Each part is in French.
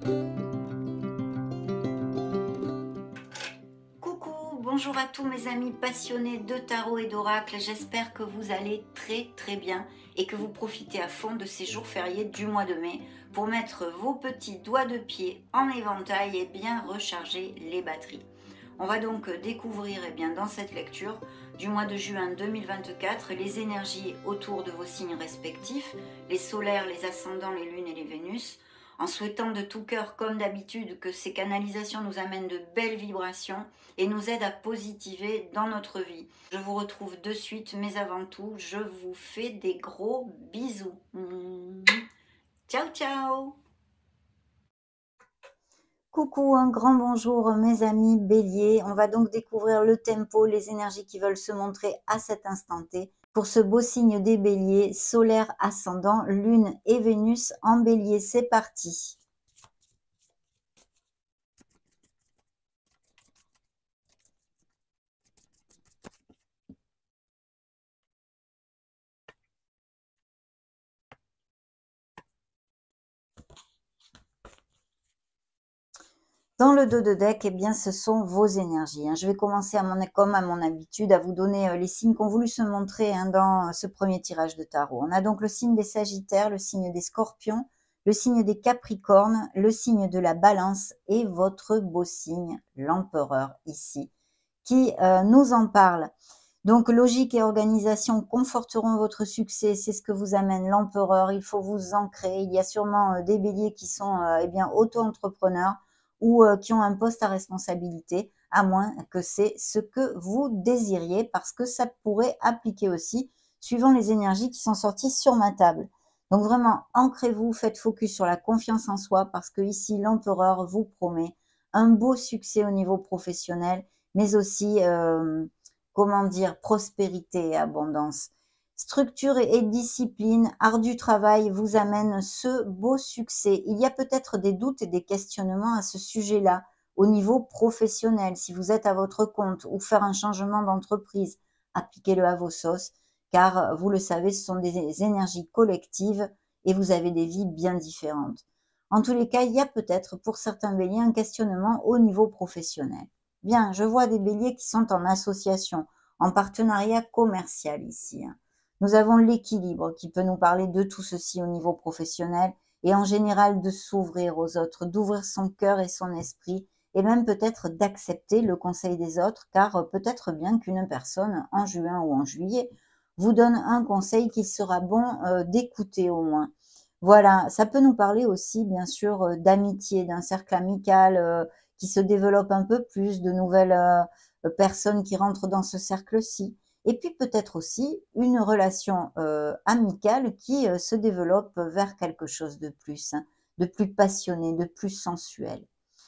Coucou, bonjour à tous mes amis passionnés de tarot et d'oracle. J'espère que vous allez très bien et que vous profitez à fond de ces jours fériés du mois de mai pour mettre vos petits doigts de pied en éventail et bien recharger les batteries. On va donc découvrir dans cette lecture du mois de juin 2024 les énergies autour de vos signes respectifs, les solaires, les ascendants, les lunes et les Vénus, en souhaitant de tout cœur, comme d'habitude, que ces canalisations nous amènent de belles vibrations et nous aident à positiver dans notre vie. Je vous retrouve de suite, mais avant tout, je vous fais des gros bisous. Ciao, ciao! Coucou, un grand bonjour mes amis béliers. On va donc découvrir le tempo, les énergies qui veulent se montrer à cet instant T. Pour ce beau signe des béliers, solaire, ascendant, lune et Vénus en bélier. C'est parti! Dans le dos de deck, ce sont vos énergies. Je vais commencer comme à mon habitude à vous donner les signes qui ont voulu se montrer dans ce premier tirage de tarot. On a donc le signe des Sagittaires, le signe des Scorpions, le signe des Capricornes, le signe de la Balance et votre beau signe, l'Empereur ici, qui nous en parle. Donc, logique et organisation conforteront votre succès, c'est ce que vous amène l'Empereur. Il faut vous ancrer. Il y a sûrement des béliers qui sont auto-entrepreneurs ou qui ont un poste à responsabilité, à moins que c'est ce que vous désiriez, parce que ça pourrait appliquer aussi, suivant les énergies qui sont sorties sur ma table. Donc vraiment, ancrez-vous, faites focus sur la confiance en soi, parce que ici, l'Empereur vous promet un beau succès au niveau professionnel, mais aussi prospérité et abondance. Structure et discipline, art du travail vous amène ce beau succès. Il y a peut-être des doutes et des questionnements à ce sujet-là au niveau professionnel. Si vous êtes à votre compte ou faire un changement d'entreprise, appliquez-le à vos sauces, car vous le savez, ce sont des énergies collectives et vous avez des vies bien différentes. En tous les cas, il y a peut-être pour certains béliers un questionnement au niveau professionnel. Bien, je vois des béliers qui sont en association, en partenariat commercial ici. Nous avons l'équilibre qui peut nous parler de tout ceci au niveau professionnel et en général de s'ouvrir aux autres, d'ouvrir son cœur et son esprit et même peut-être d'accepter le conseil des autres, car peut-être bien qu'une personne en juin ou en juillet vous donne un conseil qu'il sera bon d'écouter au moins. Voilà, ça peut nous parler aussi bien sûr d'amitié, d'un cercle amical qui se développe un peu plus, de nouvelles personnes qui rentrent dans ce cercle-ci. Et puis peut-être aussi une relation amicale qui se développe vers quelque chose de plus passionné, de plus sensuel.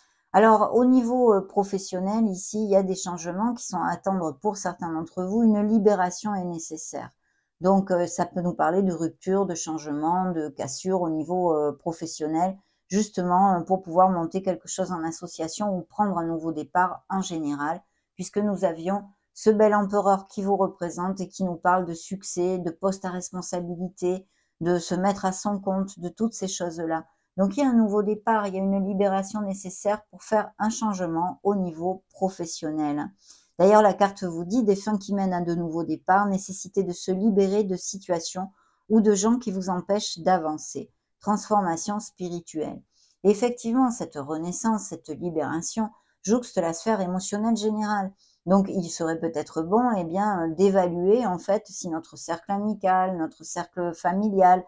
Alors au niveau professionnel, ici, il y a des changements qui sont à attendre pour certains d'entre vous. Une libération est nécessaire. Donc ça peut nous parler de rupture, de changement, de cassure au niveau professionnel, justement pour pouvoir monter quelque chose en association ou prendre un nouveau départ en général, puisque nous avions ce bel empereur qui vous représente et qui nous parle de succès, de poste à responsabilité, de se mettre à son compte, de toutes ces choses-là. Donc il y a un nouveau départ, il y a une libération nécessaire pour faire un changement au niveau professionnel. D'ailleurs, la carte vous dit des fins qui mènent à de nouveaux départs, nécessité de se libérer de situations ou de gens qui vous empêchent d'avancer. Transformation spirituelle. Et effectivement, cette renaissance, cette libération jouxte la sphère émotionnelle générale. Donc, il serait peut-être bon d'évaluer en fait si notre cercle amical, notre cercle familial,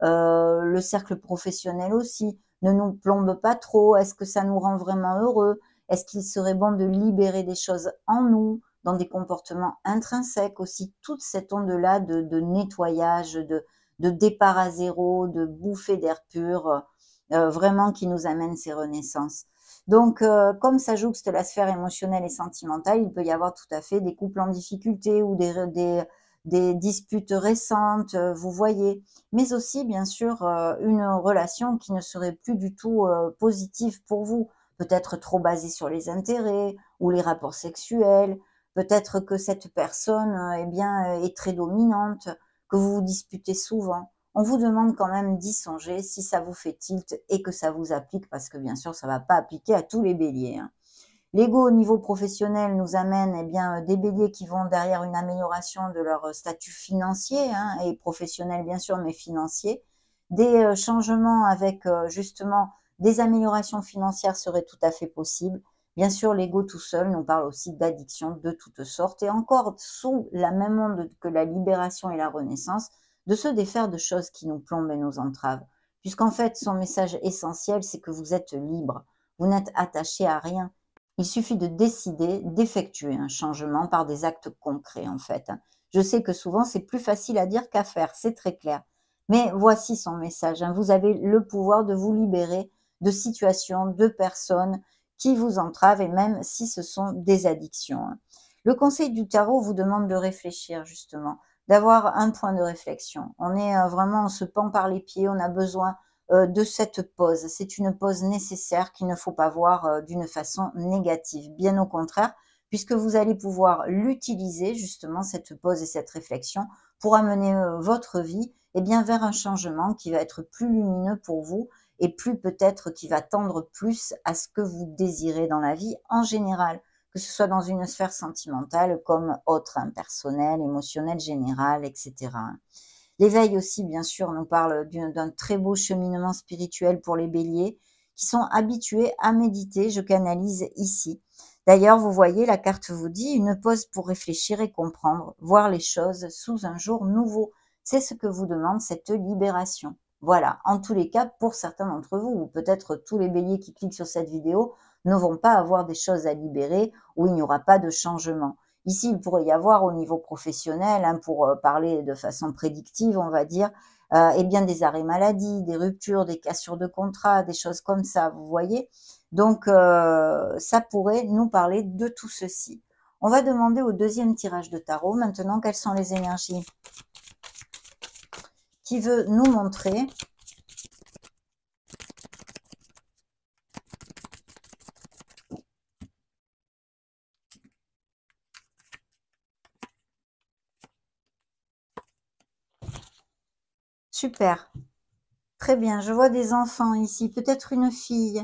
le cercle professionnel aussi ne nous plombe pas trop. Est-ce que ça nous rend vraiment heureux? Est-ce qu'il serait bon de libérer des choses en nous, dans des comportements intrinsèques aussi, toute cette onde-là de nettoyage, de départ à zéro, de bouffée d'air pur, vraiment qui nous amène ces renaissances. Donc, comme ça jouxte la sphère émotionnelle et sentimentale, il peut y avoir tout à fait des couples en difficulté ou des disputes récentes, vous voyez. Mais aussi, bien sûr, une relation qui ne serait plus du tout positive pour vous. Peut-être trop basée sur les intérêts ou les rapports sexuels. Peut-être que cette personne est très dominante, que vous vous disputez souvent. on vous demande quand même d'y songer si ça vous fait tilt et que ça vous applique, parce que bien sûr, ça ne va pas appliquer à tous les béliers, hein. L'ego au niveau professionnel nous amène des béliers qui vont derrière une amélioration de leur statut financier, hein, et professionnel bien sûr, mais financier. Des changements avec justement des améliorations financières seraient tout à fait possibles. Bien sûr, l'ego tout seul nous parle aussi d'addiction de toutes sortes et encore sous la même onde que la libération et la renaissance, de se défaire de choses qui nous plombent et nous entravent. Puisqu'en fait, son message essentiel, c'est que vous êtes libre, vous n'êtes attaché à rien. Il suffit de décider d'effectuer un changement par des actes concrets, en fait. Je sais que souvent, c'est plus facile à dire qu'à faire, c'est très clair. Mais voici son message, hein. Vous avez le pouvoir de vous libérer de situations, de personnes qui vous entravent, et même si ce sont des addictions, hein. Le conseil du tarot vous demande de réfléchir, justement, d'avoir un point de réflexion. On est vraiment, on se pend par les pieds, on a besoin de cette pause. C'est une pause nécessaire qu'il ne faut pas voir d'une façon négative. Bien au contraire, puisque vous allez pouvoir l'utiliser, justement, cette pause et cette réflexion, pour amener votre vie vers un changement qui va être plus lumineux pour vous et plus peut-être qui va tendre plus à ce que vous désirez dans la vie en général, que ce soit dans une sphère sentimentale comme autre, hein, personnelle, émotionnelle, générale, etc. L'éveil aussi, bien sûr, nous parle d'un très beau cheminement spirituel pour les béliers qui sont habitués à méditer. Je canalise ici. D'ailleurs, vous voyez, la carte vous dit une pause pour réfléchir et comprendre, voir les choses sous un jour nouveau. C'est ce que vous demande cette libération. Voilà, en tous les cas, pour certains d'entre vous, ou peut-être tous les béliers qui cliquent sur cette vidéo, ne vont pas avoir des choses à libérer où il n'y aura pas de changement. Ici, il pourrait y avoir au niveau professionnel, hein, pour parler de façon prédictive, on va dire, des arrêts maladie, des ruptures, des cassures de contrat, des choses comme ça, vous voyez. Donc, ça pourrait nous parler de tout ceci. On va demander au deuxième tirage de tarot maintenant quelles sont les énergies qui veut nous montrer. Super, très bien, je vois des enfants ici, peut-être une fille.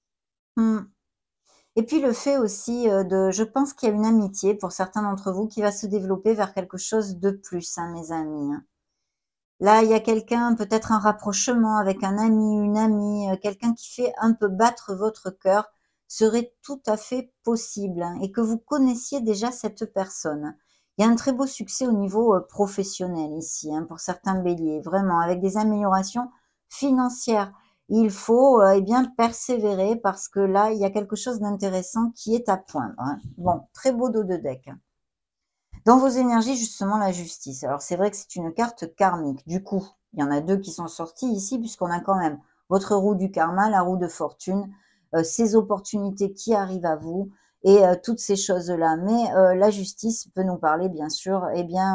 Et puis le fait aussi je pense qu'il y a une amitié pour certains d'entre vous qui va se développer vers quelque chose de plus, hein, mes amis, hein. Là, il y a quelqu'un, peut-être un rapprochement avec un ami, une amie, quelqu'un qui fait un peu battre votre cœur serait tout à fait possible, hein, et que vous connaissiez déjà cette personne. Il y a un très beau succès au niveau professionnel ici, hein, pour certains béliers, vraiment, avec des améliorations financières. Il faut persévérer parce que là, il y a quelque chose d'intéressant qui est à poindre, hein. Bon, très beau dos de deck. Dans vos énergies, justement, la justice. Alors, c'est vrai que c'est une carte karmique. Du coup, il y en a deux qui sont sortis ici, puisqu'on a quand même votre roue du karma, la roue de fortune, ces opportunités qui arrivent à vous et toutes ces choses-là. Mais la justice peut nous parler, bien sûr,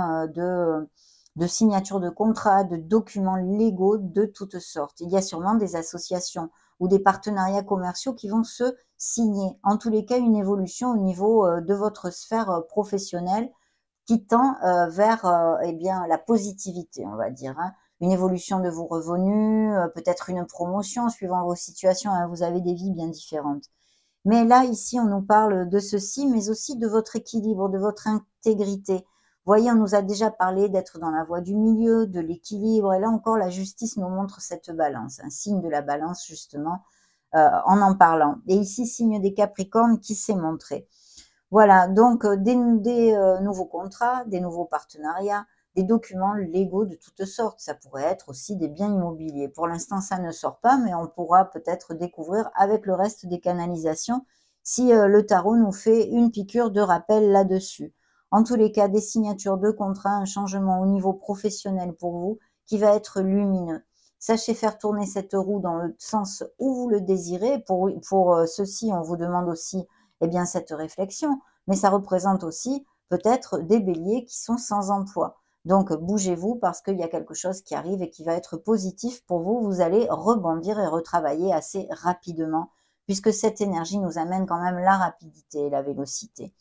de signature de contrats, de documents légaux de toutes sortes. Il y a sûrement des associations ou des partenariats commerciaux qui vont se signer. En tous les cas, une évolution au niveau de votre sphère professionnelle qui tend vers la positivité, on va dire, hein. Une évolution de vos revenus, peut-être une promotion suivant vos situations, hein, vous avez des vies bien différentes. Mais là, ici, on nous parle de ceci, mais aussi de votre équilibre, de votre intégrité. Vous voyez, on nous a déjà parlé d'être dans la voie du milieu, de l'équilibre, et là encore, la justice nous montre cette balance, un signe de la balance, justement, en parlant. Et ici, signe des Capricornes qui s'est montré. Voilà, donc des nouveaux contrats, des nouveaux partenariats, des documents légaux de toutes sortes. Ça pourrait être aussi des biens immobiliers. Pour l'instant, ça ne sort pas, mais on pourra peut-être découvrir avec le reste des canalisations si le tarot nous fait une piqûre de rappel là-dessus. En tous les cas, des signatures de contrats, un changement au niveau professionnel pour vous qui va être lumineux. Sachez faire tourner cette roue dans le sens où vous le désirez. Pour ceci, on vous demande aussi cette réflexion, mais ça représente aussi peut-être des béliers qui sont sans emploi. Donc bougez-vous parce qu'il y a quelque chose qui arrive et qui va être positif pour vous. Vous allez rebondir et retravailler assez rapidement puisque cette énergie nous amène quand même la rapidité et la vélocité.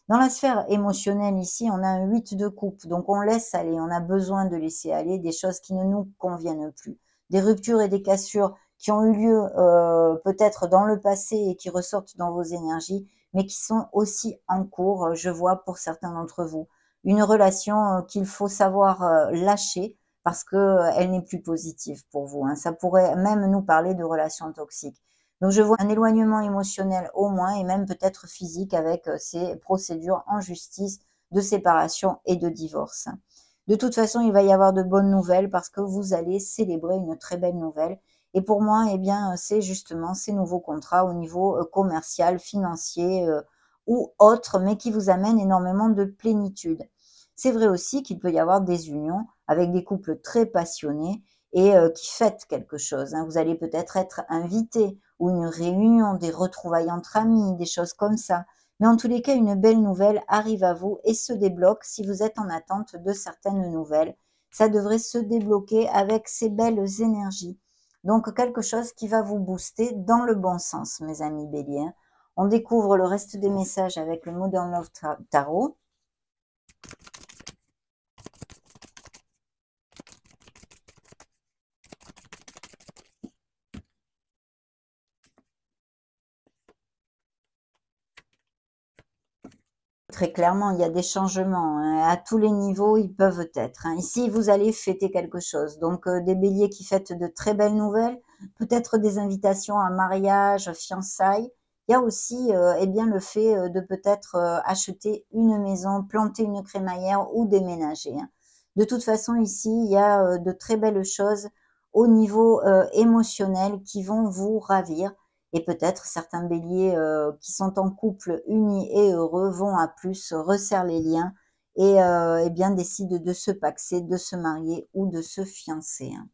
Dans la sphère émotionnelle ici, on a un 8 de coupe, donc on laisse aller, on a besoin de laisser aller des choses qui ne nous conviennent plus. Des ruptures et des cassures qui ont eu lieu peut-être dans le passé et qui ressortent dans vos énergies, mais qui sont aussi en cours, je vois pour certains d'entre vous. Une relation qu'il faut savoir lâcher parce qu'elle n'est plus positive pour vous, hein. Ça pourrait même nous parler de relations toxiques. Donc je vois un éloignement émotionnel au moins et même peut-être physique avec ces procédures en justice de séparation et de divorce. De toute façon, il va y avoir de bonnes nouvelles parce que vous allez célébrer une très belle nouvelle. Et pour moi, eh bien, c'est justement ces nouveaux contrats au niveau commercial, financier ou autre, mais qui vous amènent énormément de plénitude. C'est vrai aussi qu'il peut y avoir des unions avec des couples très passionnés et qui fêtent quelque chose, hein. Vous allez peut-être être invité ou une réunion, des retrouvailles entre amis, des choses comme ça. Mais en tous les cas, une belle nouvelle arrive à vous et se débloque si vous êtes en attente de certaines nouvelles. Ça devrait se débloquer avec ces belles énergies. Donc quelque chose qui va vous booster dans le bon sens, mes amis béliers. On découvre le reste des messages avec le Modern Love Tarot. Très clairement, il y a des changements, hein, à tous les niveaux, ils peuvent être, hein. Ici, vous allez fêter quelque chose, donc des béliers qui fêtent de très belles nouvelles, peut-être des invitations à mariage, fiançailles. Il y a aussi, eh bien, le fait, de peut-être, acheter une maison, planter une crémaillère ou déménager, hein. De toute façon, ici, il y a, de très belles choses au niveau, émotionnel qui vont vous ravir. Et peut-être certains béliers qui sont en couple unis et heureux vont à plus, resserrent les liens et bien décident de se paxer, de se marier ou de se fiancer, hein.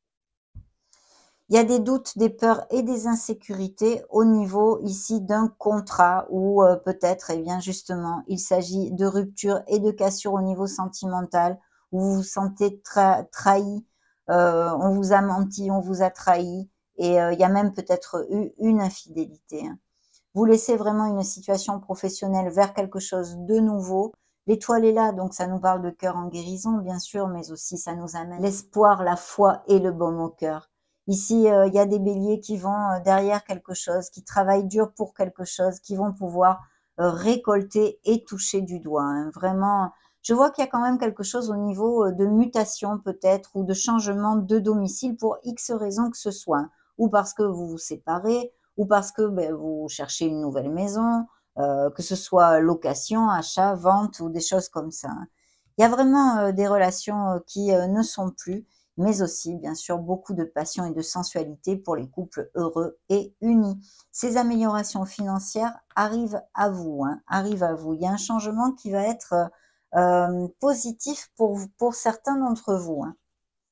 Il y a des doutes, des peurs et des insécurités au niveau ici d'un contrat où peut-être, eh bien justement, il s'agit de rupture et de cassure au niveau sentimental, où vous vous sentez trahi, on vous a menti, on vous a trahi et il y a même peut-être eu une infidélité, hein. Vous laissez vraiment une situation professionnelle vers quelque chose de nouveau. L'étoile est là, donc ça nous parle de cœur en guérison, bien sûr, mais aussi ça nous amène l'espoir, la foi et le baume au cœur. Ici, il y a des béliers qui vont derrière quelque chose, qui travaillent dur pour quelque chose, qui vont pouvoir récolter et toucher du doigt, hein. Vraiment, je vois qu'il y a quand même quelque chose au niveau de mutation peut-être ou de changement de domicile pour X raisons que ce soit, hein. Ou parce que vous vous séparez, ou parce que vous cherchez une nouvelle maison, que ce soit location, achat, vente ou des choses comme ça, hein. Il y a vraiment des relations qui ne sont plus, mais aussi bien sûr beaucoup de passion et de sensualité pour les couples heureux et unis. Ces améliorations financières arrivent à vous, hein, arrivent à vous. Il y a un changement qui va être positif pour certains d'entre vous, hein.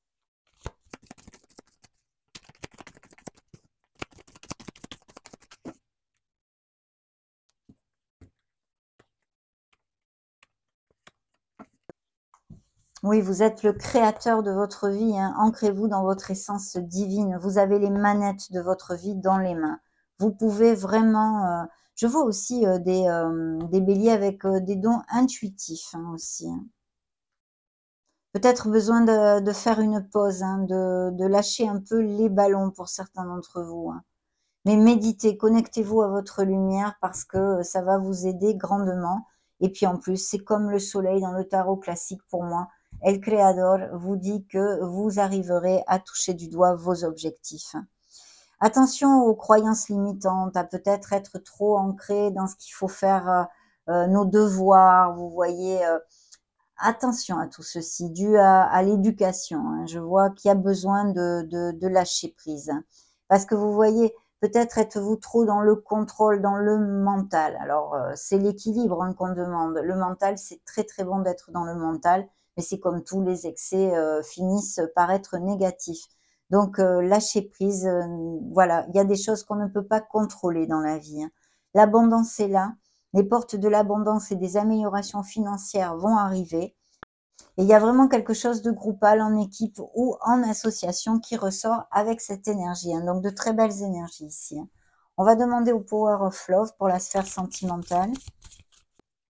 Oui, vous êtes le créateur de votre vie, hein. Ancrez-vous dans votre essence divine. Vous avez les manettes de votre vie dans les mains. Vous pouvez vraiment, je vois aussi, des béliers avec, des dons intuitifs, hein, aussi, hein. Peut-être besoin de faire une pause, hein, de lâcher un peu les ballons pour certains d'entre vous, hein. Mais méditez, connectez-vous à votre lumière parce que ça va vous aider grandement. Et puis en plus, c'est comme le soleil dans le tarot classique pour moi. El Creador vous dit que vous arriverez à toucher du doigt vos objectifs. Attention aux croyances limitantes, à peut-être être trop ancré dans ce qu'il faut faire, nos devoirs, vous voyez. Attention à tout ceci, dû à l'éducation, hein. Je vois qu'il y a besoin de lâcher prise, hein. Parce que vous voyez, peut-être êtes-vous trop dans le contrôle, dans le mental. Alors, c'est l'équilibre, hein, qu'on demande. Le mental, c'est très, très bon d'être dans le mental, mais c'est comme tous les excès, finissent par être négatifs. Donc, lâcher prise, voilà, il y a des choses qu'on ne peut pas contrôler dans la vie, hein. L'abondance est là, les portes de l'abondance et des améliorations financières vont arriver. Et il y a vraiment quelque chose de groupal, en équipe ou en association qui ressort avec cette énergie, hein. Donc de très belles énergies ici, hein. On va demander au Power of Love pour la sphère sentimentale.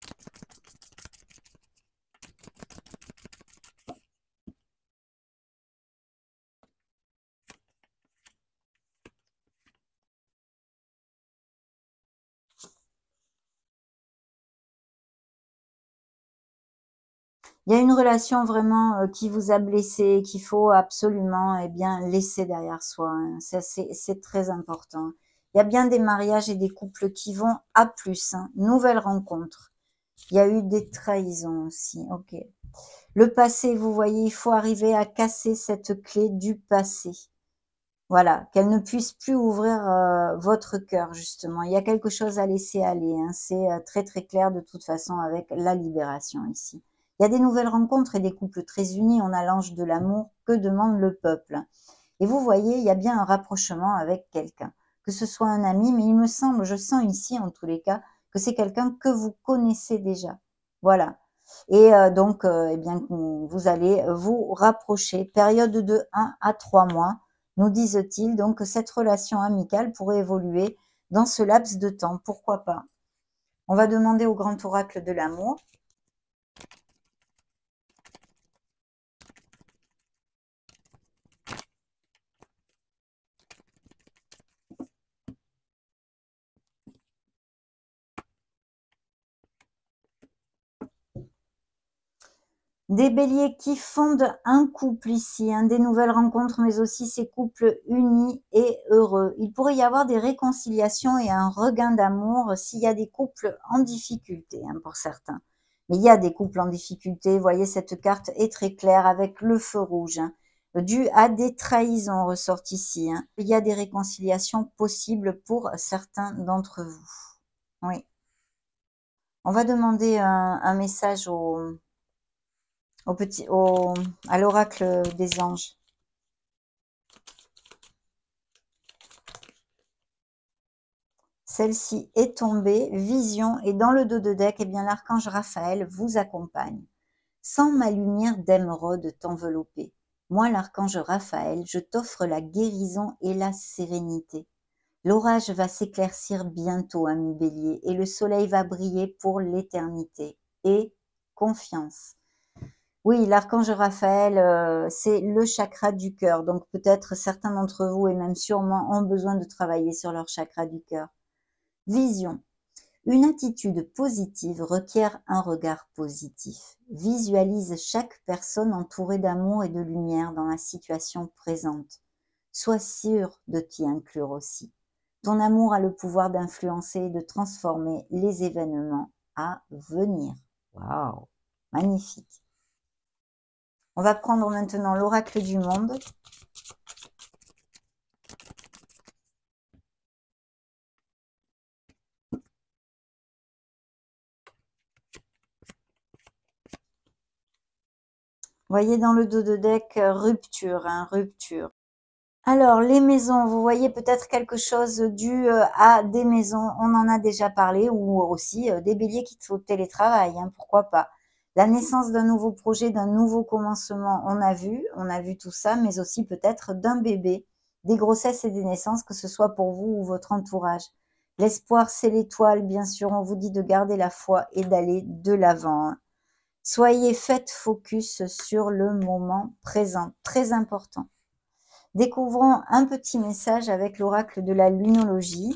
Il y a une relation vraiment, qui vous a blessé, qu'il faut absolument, eh bien, laisser derrière soi, hein. Ça, c'est très important. Il y a bien des mariages et des couples qui vont à plus, hein. Nouvelle rencontre. Il y a eu des trahisons aussi, OK. Le passé, vous voyez, il faut arriver à casser cette clé du passé. Voilà, qu'elle ne puisse plus ouvrir, votre cœur justement. Il y a quelque chose à laisser aller, hein. C'est, très, très clair de toute façon avec la libération ici. Il y a des nouvelles rencontres et des couples très unis. On a l'ange de l'amour. Que demande le peuple? Et vous voyez, il y a bien un rapprochement avec quelqu'un. Que ce soit un ami, mais il me semble, je sens ici en tous les cas, que c'est quelqu'un que vous connaissez déjà. Voilà. Et donc, eh bien, vous allez vous rapprocher. Période de 1 à 3 mois, nous disent-ils. Donc, cette relation amicale pourrait évoluer dans ce laps de temps. Pourquoi pas? On va demander au grand oracle de l'amour. Des béliers qui fondent un couple ici, hein, des nouvelles rencontres, mais aussi ces couples unis et heureux. Il pourrait y avoir des réconciliations et un regain d'amour s'il y a des couples en difficulté, hein, pour certains. Mais il y a des couples en difficulté. Vous voyez, cette carte est très claire avec le feu rouge, hein, dû à des trahisons ressortent ici, hein. Il y a des réconciliations possibles pour certains d'entre vous. Oui. On va demander un message à l'oracle des anges. Celle-ci est tombée, vision, et dans le dos de deck, eh bien, l'archange Raphaël vous accompagne. Sans ma lumière d'émeraude t'envelopper, moi l'archange Raphaël, je t'offre la guérison et la sérénité. L'orage va s'éclaircir bientôt, ami bélier, et le soleil va briller pour l'éternité. Et confiance. Oui, l'archange Raphaël, c'est le chakra du cœur. Donc peut-être certains d'entre vous, et même sûrement, ont besoin de travailler sur leur chakra du cœur. Vision. Une attitude positive requiert un regard positif. Visualise chaque personne entourée d'amour et de lumière dans la situation présente. Sois sûr de t'y inclure aussi. Ton amour a le pouvoir d'influencer et de transformer les événements à venir. Waouh, magnifique. On va prendre maintenant l'oracle du monde. Voyez dans le dos de deck, rupture, hein, rupture. Alors, les maisons, vous voyez peut-être quelque chose dû à des maisons, on en a déjà parlé, ou aussi des béliers qui sont au télétravail, hein, pourquoi pas. La naissance d'un nouveau projet, d'un nouveau commencement, on a vu tout ça, mais aussi peut-être d'un bébé, des grossesses et des naissances, que ce soit pour vous ou votre entourage. L'espoir, c'est l'étoile, bien sûr, on vous dit de garder la foi et d'aller de l'avant, hein. Faites focus sur le moment présent, très important. Découvrons un petit message avec l'oracle de la lunologie.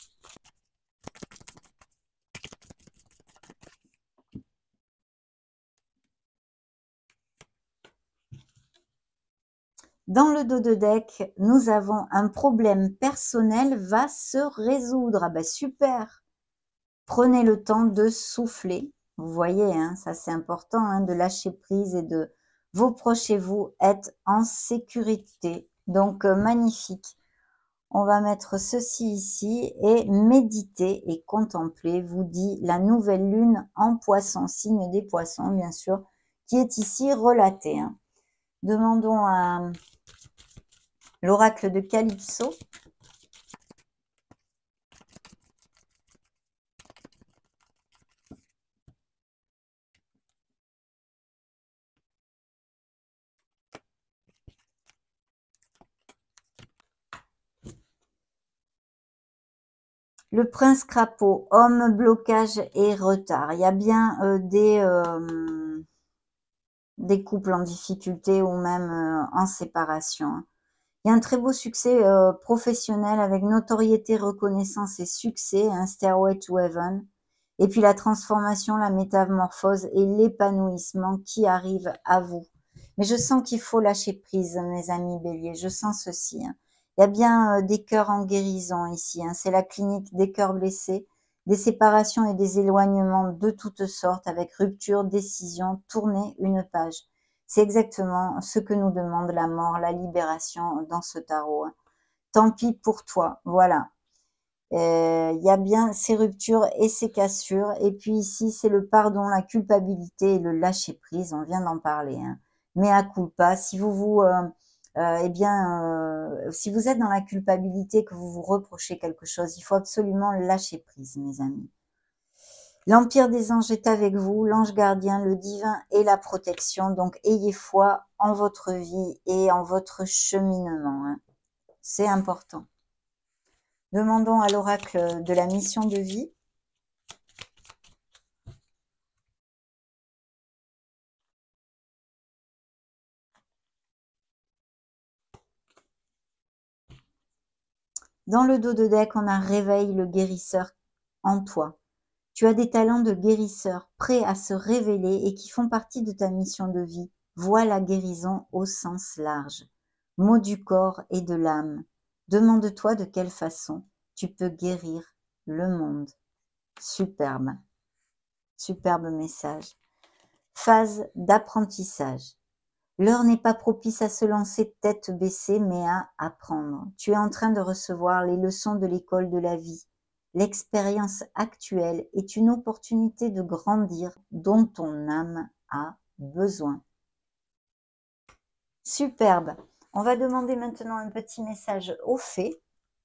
Dans le dos de deck, nous avons un problème personnel va se résoudre. Ah ben super! Prenez le temps de souffler. Vous voyez, hein, ça c'est important, hein, de lâcher prise et de vos proches et vous être en sécurité. Donc magnifique. On va mettre ceci ici et méditer et contempler, vous dit la nouvelle lune en poisson, signe des poissons bien sûr, qui est ici relatée, hein. Demandons à l'oracle de Calypso. Le prince crapaud, homme, blocage et retard. Il y a bien des couples en difficulté ou même en séparation, hein. Il y a un très beau succès professionnel avec notoriété, reconnaissance et succès, un Stairway to Heaven. Et puis la transformation, la métamorphose et l'épanouissement qui arrivent à vous. Mais je sens qu'il faut lâcher prise, mes amis béliers. Je sens ceci, hein. Il y a bien des cœurs en guérison ici, hein. C'est la clinique des cœurs blessés, des séparations et des éloignements de toutes sortes avec rupture, décision, tourner une page. C'est exactement ce que nous demande la mort, la libération dans ce tarot, hein. Tant pis pour toi, voilà. Il y a bien ces ruptures et ces cassures. Et puis ici, c'est le pardon, la culpabilité et le lâcher-prise. On vient d'en parler, hein. Mea culpa. Si si vous êtes dans la culpabilité, que vous vous reprochez quelque chose, il faut absolument lâcher prise, mes amis. L'Empire des anges est avec vous, l'ange gardien, le divin et la protection. Donc, ayez foi en votre vie et en votre cheminement, hein. C'est important. Demandons à l'oracle de la mission de vie. Dans le dos de deck, on a réveille le guérisseur en toi. Tu as des talents de guérisseur prêts à se révéler et qui font partie de ta mission de vie. Vois la guérison au sens large. Mot du corps et de l'âme. Demande-toi de quelle façon tu peux guérir le monde. Superbe. Superbe message. Phase d'apprentissage. L'heure n'est pas propice à se lancer tête baissée, mais à apprendre. Tu es en train de recevoir les leçons de l'école de la vie. L'expérience actuelle est une opportunité de grandir dont ton âme a besoin. Superbe. On va demander maintenant un petit message aux fées.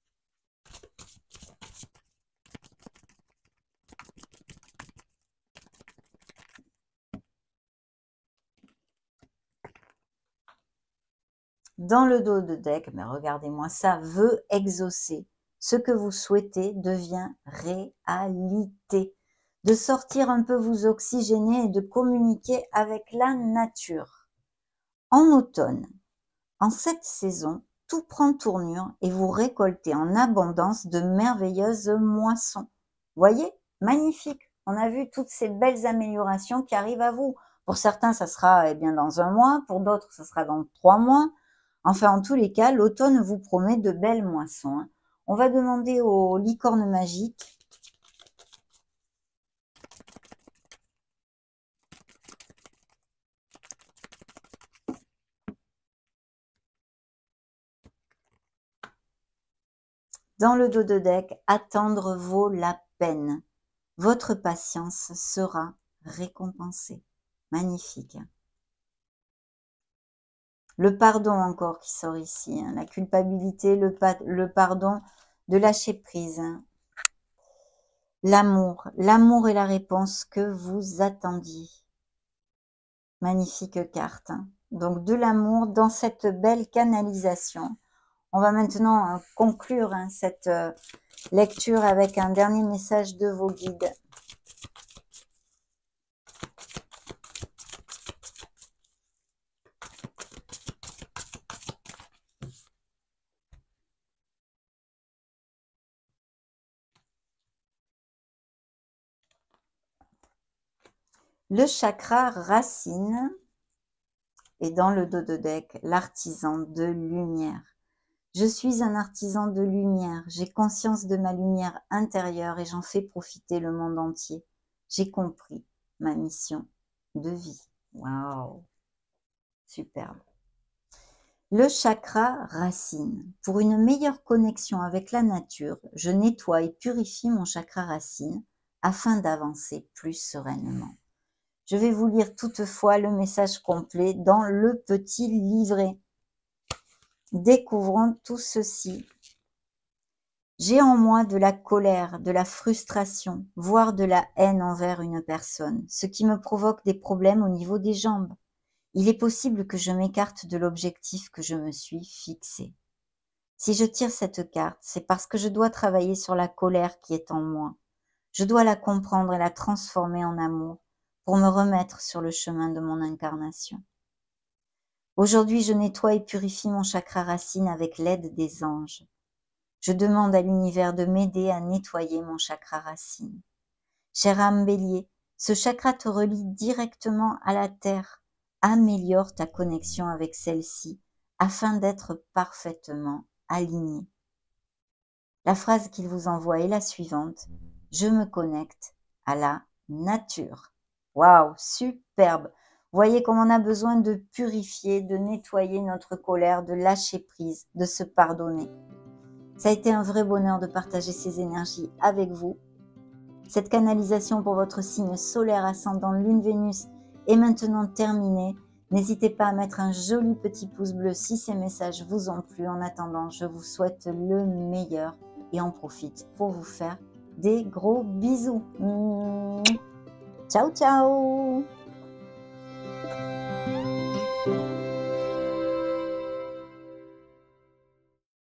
Dans le dos de deck, mais regardez-moi ça, veut exaucer. Ce que vous souhaitez devient réalité. De sortir un peu vous oxygéner et de communiquer avec la nature. En automne, en cette saison, tout prend tournure et vous récoltez en abondance de merveilleuses moissons. Voyez, magnifique. On a vu toutes ces belles améliorations qui arrivent à vous. Pour certains, ça sera dans un mois, pour d'autres, ça sera dans 3 mois. Enfin, en tous les cas, l'automne vous promet de belles moissons, hein. On va demander aux licornes magiques. Dans le dos de deck, attendre vaut la peine. Votre patience sera récompensée. Magnifique. Le pardon encore qui sort ici, hein. La culpabilité, le pardon, de lâcher prise, hein. L'amour est la réponse que vous attendiez. Magnifique carte, hein. Donc de l'amour dans cette belle canalisation. On va maintenant conclure, hein, cette lecture avec un dernier message de vos guides. Le chakra racine est dans le dos de deck, l'artisan de lumière. Je suis un artisan de lumière, j'ai conscience de ma lumière intérieure et j'en fais profiter le monde entier. J'ai compris ma mission de vie. Waouh, superbe. Le chakra racine. Pour une meilleure connexion avec la nature, je nettoie et purifie mon chakra racine afin d'avancer plus sereinement. Je vais vous lire toutefois le message complet dans le petit livret. Découvrons tout ceci. J'ai en moi de la colère, de la frustration, voire de la haine envers une personne, ce qui me provoque des problèmes au niveau des jambes. Il est possible que je m'écarte de l'objectif que je me suis fixé. Si je tire cette carte, c'est parce que je dois travailler sur la colère qui est en moi. Je dois la comprendre et la transformer en amour pour me remettre sur le chemin de mon incarnation. Aujourd'hui, je nettoie et purifie mon chakra racine avec l'aide des anges. Je demande à l'univers de m'aider à nettoyer mon chakra racine. Cher âme bélier, ce chakra te relie directement à la terre. Améliore ta connexion avec celle-ci afin d'être parfaitement aligné. La phrase qu'il vous envoie est la suivante. Je me connecte à la nature. Waouh, superbe! Voyez comme on a besoin de purifier, de nettoyer notre colère, de lâcher prise, de se pardonner. Ça a été un vrai bonheur de partager ces énergies avec vous. Cette canalisation pour votre signe solaire ascendant Lune Vénus est maintenant terminée. N'hésitez pas à mettre un joli petit pouce bleu si ces messages vous ont plu. En attendant, je vous souhaite le meilleur et en profite pour vous faire des gros bisous. Ciao, ciao!